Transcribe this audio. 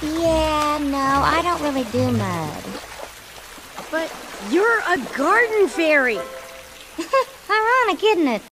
Yeah, no, I don't really do mud. But you're a garden fairy. Ironic, isn't it?